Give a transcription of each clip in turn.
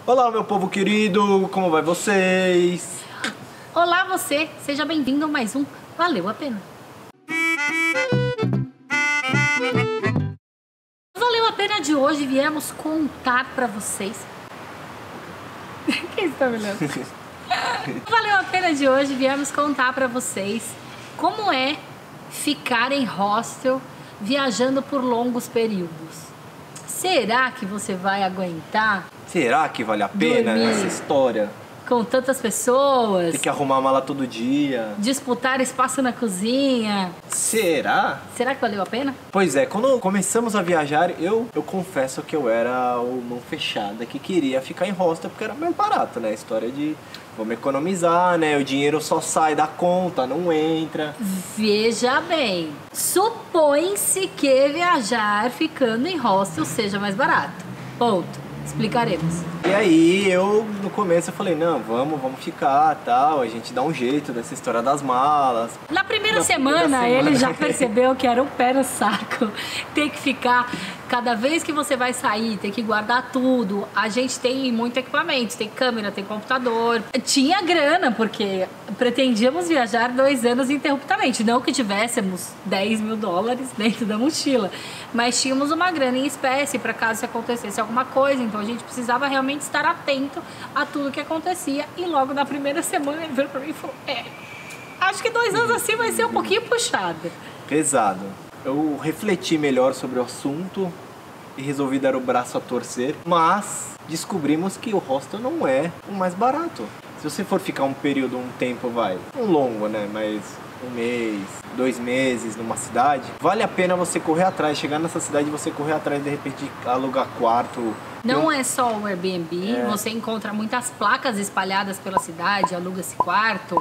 Olá, meu povo querido, como vai vocês? Olá você, seja bem-vindo a mais um Valeu a Pena. Valeu a Pena de hoje, viemos contar pra vocês... Quem está me olhando? Valeu a Pena de hoje, viemos contar pra vocês como é ficar em hostel viajando por longos períodos. Será que você vai aguentar? Será que vale a pena dormir essa história? Com tantas pessoas? Tem que arrumar a mala todo dia. Disputar espaço na cozinha? Será? Será que valeu a pena? Pois é, quando começamos a viajar, eu confesso que eu era o mão fechada que queria ficar em hostel porque era mais barato, né? A história de vamos economizar, né? O dinheiro só sai da conta, não entra. Veja bem, supõe-se que viajar ficando em hostel seja mais barato. Ponto. Explicaremos. E aí eu no começo eu falei, não, vamos ficar, tal, a gente dá um jeito dessa história das malas. Na primeira semana ele já percebeu que era um pé no saco. Tem que ficar, cada vez que você vai sair, tem que guardar tudo. A gente tem muito equipamento, tem câmera, tem computador. Tinha grana, porque pretendíamos viajar 2 anos ininterruptamente. Não que tivéssemos 10 mil dólares dentro da mochila, mas tínhamos uma grana em espécie para caso acontecesse alguma coisa. Então a gente precisava realmente estar atento a tudo que acontecia. E logo na primeira semana ele veio pra mim e falou, acho que 2 anos assim vai ser um pouquinho puxado. Pesado. Eu refleti melhor sobre o assunto e resolvi dar o braço a torcer, mas descobrimos que o hostel não é o mais barato. Se você for ficar um período, um tempo, um longo, né, mas 1 mês, 2 meses numa cidade, vale a pena você correr atrás, chegar nessa cidade e você correr atrás, de repente alugar quarto. Não é só o Airbnb, você encontra muitas placas espalhadas pela cidade, aluga-se quarto,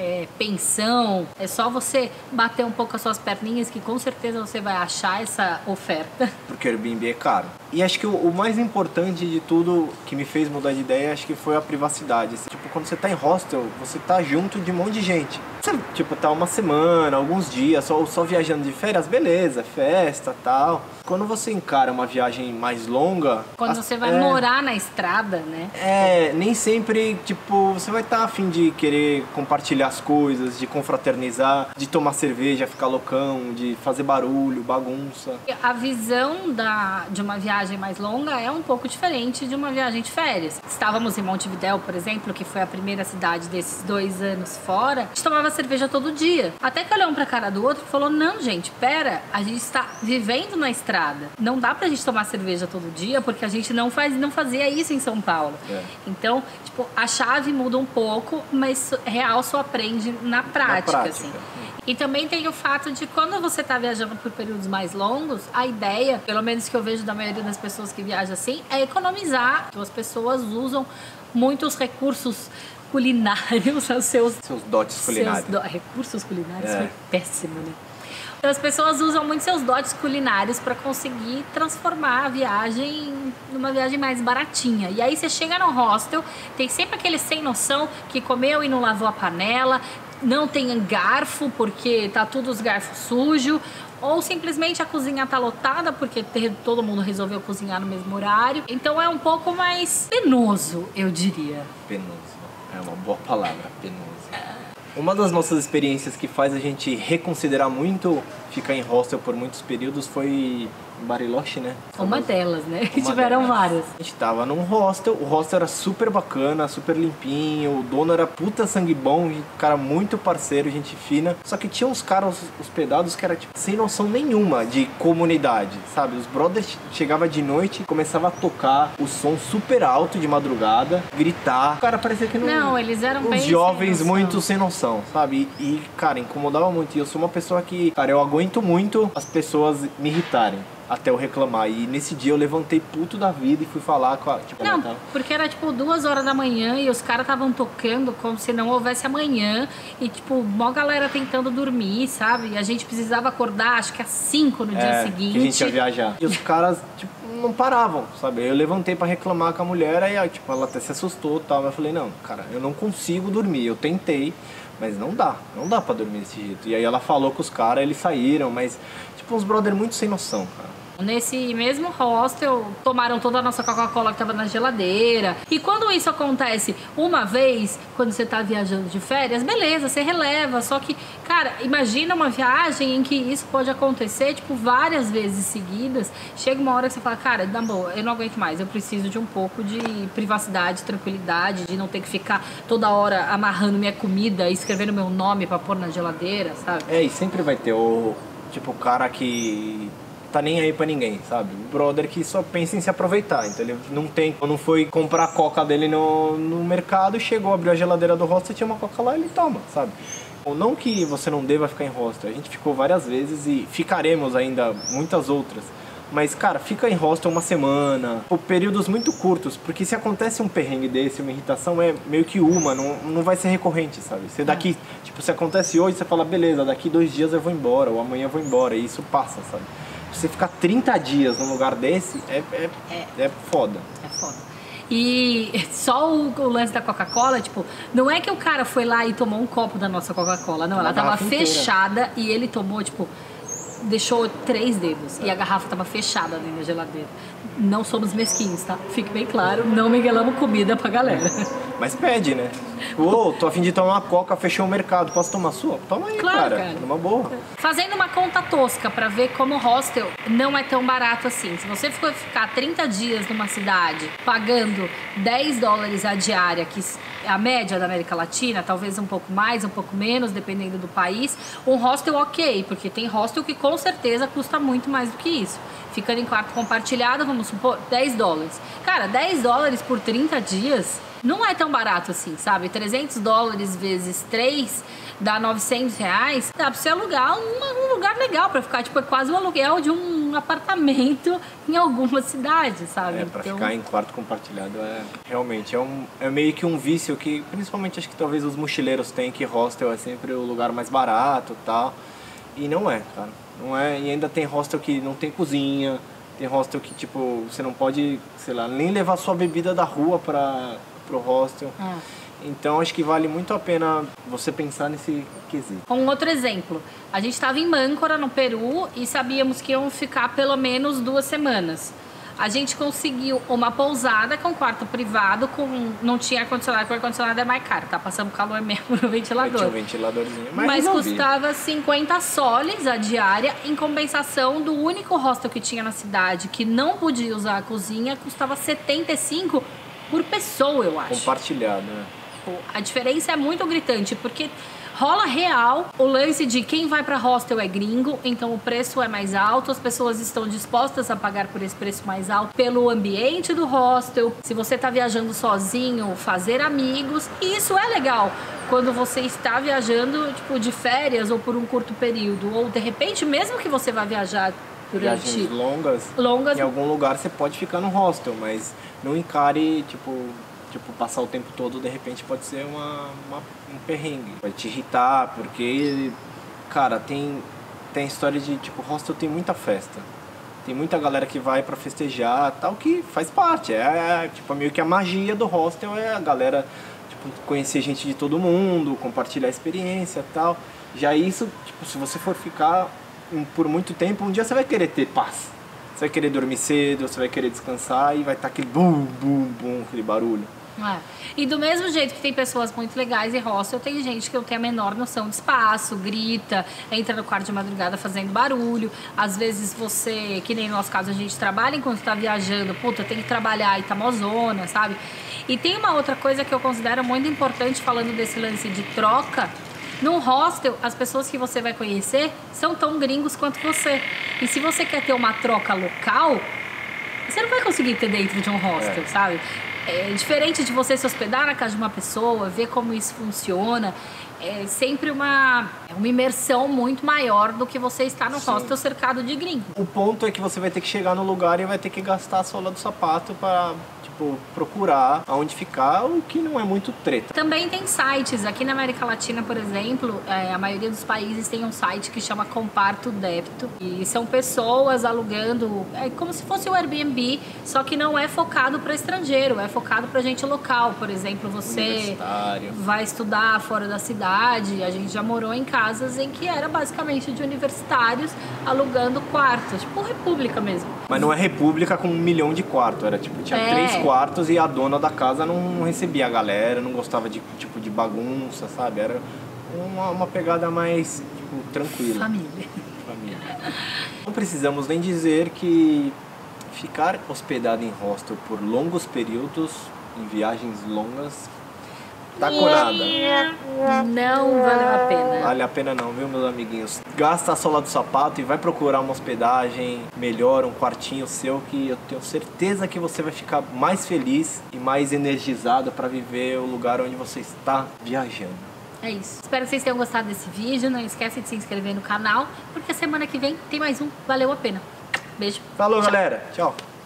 pensão. É só você bater um pouco as suas perninhas que com certeza você vai achar essa oferta. Porque o Airbnb é caro. E acho que o mais importante de tudo que me fez mudar de ideia, acho que foi a privacidade. Tipo, quando você tá em hostel, você tá junto de um monte de gente. Você, tipo, tá uma semana, alguns dias, só viajando de férias, beleza, festa, tal. Quando você encara uma viagem mais longa... Quando você vai morar na estrada, né? Nem sempre, tipo, você vai estar a fim de querer compartilhar as coisas, de confraternizar, de tomar cerveja, ficar loucão, de fazer barulho, bagunça. A visão de uma viagem mais longa é um pouco diferente de uma viagem de férias. Estávamos em Montevidéu, por exemplo, que foi a primeira cidade desses 2 anos fora, a gente tomava cerveja todo dia. Até que olhou um pra cara do outro e falou, não, gente, pera, a gente está vivendo na estrada. Não dá pra gente tomar cerveja todo dia, porque a gente não fazia isso em São Paulo. Então, tipo, a chave muda um pouco, mas real só aprende na prática. Assim. E também tem o fato de quando você tá viajando por períodos mais longos, a ideia, pelo menos que eu vejo da maioria das pessoas que viajam assim, é economizar. As pessoas usam muitos recursos culinários, seus dotes culinários. Recursos culinários foi péssimo, né? Então, as pessoas usam muito seus dotes culinários para conseguir transformar a viagem numa viagem mais baratinha. E aí você chega no hostel, tem sempre aquele sem noção que comeu e não lavou a panela, não tem garfo porque tá tudo os garfos sujos, ou simplesmente a cozinha tá lotada porque todo mundo resolveu cozinhar no mesmo horário. Então é um pouco mais penoso, eu diria. Penoso, é uma boa palavra, penoso. Uma das nossas experiências que faz a gente reconsiderar muito ficar em hostel por muitos períodos foi em Bariloche, né? Uma delas, né? Que tiveram várias. A gente tava num hostel, o hostel era super bacana, super limpinho, o dono era puta sangue bom, cara muito parceiro, gente fina. Só que tinha uns caras hospedados que era tipo sem noção nenhuma de comunidade, sabe? Os brothers chegavam de noite, começava a tocar o som super alto de madrugada, gritar. O cara parecia que não, eles eram bem jovens muito sem noção, sabe? E, cara, incomodava muito. E eu sou uma pessoa que, cara, eu aguento muito as pessoas me irritarem até eu reclamar. E nesse dia eu levantei puto da vida e fui falar com a... Tipo, não, porque era tipo 2 horas da manhã e os caras estavam tocando como se não houvesse amanhã. E tipo, mó galera tentando dormir, sabe? E a gente precisava acordar, acho que às 5 no dia seguinte. Que a gente ia viajar. E os caras, tipo, não paravam, sabe? Eu levantei pra reclamar com a mulher, aí tipo, ela até se assustou e tal. Mas eu falei, não, cara, eu não consigo dormir. Eu tentei, mas não dá pra dormir desse jeito. E aí ela falou com os caras, eles saíram, mas tipo, uns brother muito sem noção, cara. Nesse mesmo hostel, tomaram toda a nossa Coca-Cola que tava na geladeira. E quando isso acontece uma vez, quando você tá viajando de férias, beleza, você releva. Só que, cara, imagina uma viagem em que isso pode acontecer, tipo, várias vezes seguidas. Chega uma hora que você fala, cara, na boa, eu não aguento mais. Eu preciso de um pouco de privacidade, tranquilidade, de não ter que ficar toda hora amarrando minha comida e escrevendo meu nome pra pôr na geladeira, sabe? E sempre vai ter o cara que tá nem aí pra ninguém, sabe? O brother que só pensa em se aproveitar. Então ele não foi comprar a coca dele no mercado, chegou, abriu a geladeira do hostel, tinha uma coca lá, ele toma, sabe? Ou não que você não deva ficar em hostel, a gente ficou várias vezes e ficaremos ainda muitas outras. Mas, cara, fica em hostel uma semana, por períodos muito curtos, porque se acontece um perrengue desse, uma irritação, é meio que não vai ser recorrente, sabe? Você daqui, tipo, se acontece hoje, você fala, beleza, daqui 2 dias eu vou embora, ou amanhã eu vou embora, e isso passa, sabe? Você ficar 30 dias num lugar desse é foda. É foda. E só o lance da Coca-Cola, tipo, não é que o cara foi lá e tomou um copo da nossa Coca-Cola, não, ela tava fechada e ele tomou, tipo, deixou 3 dedos e a garrafa tava fechada dentro da geladeira. Não somos mesquinhos, tá? Fique bem claro, não miguelamos comida pra galera. Mas pede, né? Ô, tô a fim de tomar uma coca, fechou o mercado, posso tomar a sua? Toma aí, claro, cara. Numa boa. Fazendo uma conta tosca pra ver como o hostel não é tão barato assim. Se você for ficar 30 dias numa cidade pagando $10 a diária, que é a média da América Latina, talvez um pouco mais, um pouco menos, dependendo do país, um hostel ok, porque tem hostel que com certeza custa muito mais do que isso. Ficando em quarto compartilhado, vamos supor, $10. Cara, $10 por 30 dias não é tão barato assim, sabe? $300 vezes 3 dá R$900. Dá pra você alugar um lugar legal pra ficar, tipo, é quase o aluguel de um apartamento em alguma cidade, sabe? Pra ficar em quarto compartilhado realmente é meio que um vício que, principalmente, acho que talvez os mochileiros têm, que hostel é sempre o lugar mais barato e tal. E não é, cara. Não é, e ainda tem hostel que não tem cozinha, tem hostel que, tipo, você não pode, sei lá, nem levar sua bebida da rua pro hostel. Então acho que vale muito a pena você pensar nesse quesito. Um outro exemplo, a gente estava em Mâncora, no Peru, e sabíamos que iam ficar pelo menos 2 semanas. A gente conseguiu uma pousada com quarto privado, não tinha ar-condicionado, porque o ar-condicionado é mais caro, tá passando calor mesmo no ventilador. Tinha um ventiladorzinho, mas custava 50 soles a diária, em compensação do único hostel que tinha na cidade, que não podia usar a cozinha, custava 75 por pessoa, eu acho. Compartilhado, né? A diferença é muito gritante, porque rola real o lance de quem vai pra hostel é gringo, então o preço é mais alto, as pessoas estão dispostas a pagar por esse preço mais alto pelo ambiente do hostel. Se você tá viajando sozinho, fazer amigos, e isso é legal quando você está viajando, tipo, de férias ou por um curto período, ou de repente, mesmo que você vá viajar durante viagens longas, em algum lugar você pode ficar no hostel, mas não encare, tipo, passar o tempo todo, de repente pode ser um perrengue. Vai te irritar, porque, cara, tem história de, tipo, hostel tem muita festa. Tem muita galera que vai pra festejar, tal, que faz parte. Tipo, meio que a magia do hostel é a galera, tipo, conhecer gente de todo mundo, compartilhar a experiência, tal. Já isso, tipo, se você for ficar por muito tempo, um dia você vai querer ter paz. Você vai querer dormir cedo, você vai querer descansar e vai estar aquele bum, bum, bum, aquele barulho. E do mesmo jeito que tem pessoas muito legais em hostel, tem gente que não tem a menor noção de espaço, grita, entra no quarto de madrugada fazendo barulho. Às vezes você, que nem no nosso caso, a gente trabalha enquanto tá viajando, puta, tem que trabalhar e tá mozona, sabe? E tem uma outra coisa que eu considero muito importante falando desse lance de troca. No hostel, as pessoas que você vai conhecer são tão gringos quanto você. E se você quer ter uma troca local, você não vai conseguir ter dentro de um hostel, sabe? É diferente de você se hospedar na casa de uma pessoa, ver como isso funciona. É sempre uma imersão muito maior do que você estar no hostel cercado de gringos. O ponto é que você vai ter que chegar no lugar e vai ter que gastar a sola do sapato para, tipo, procurar aonde ficar, o que não é muito treta. Também tem sites, aqui na América Latina, por exemplo, a maioria dos países tem um site que chama Comparto Débito, e são pessoas alugando, é como se fosse o Airbnb, só que não é focado para estrangeiro, é focado para gente local. Por exemplo, você vai estudar fora da cidade, faculdade, a gente já morou em casas em que era basicamente de universitários alugando quartos, tipo república mesmo. Mas não é república com 1 milhão de quartos, era tipo, tinha 3 quartos e a dona da casa não recebia a galera, não gostava de tipo de bagunça, sabe? Era uma pegada mais tipo, tranquila. Família. Não precisamos nem dizer que ficar hospedado em hostel por longos períodos, em viagens longas, tá com nada. Não valeu a pena. Vale a pena não, viu, meus amiguinhos? Gasta a sola do sapato e vai procurar uma hospedagem melhor, um quartinho seu, que eu tenho certeza que você vai ficar mais feliz e mais energizado para viver o lugar onde você está viajando. É isso. Espero que vocês tenham gostado desse vídeo. Não esquece de se inscrever no canal, porque semana que vem tem mais um. Valeu a pena. Beijo. Falou, galera. Tchau.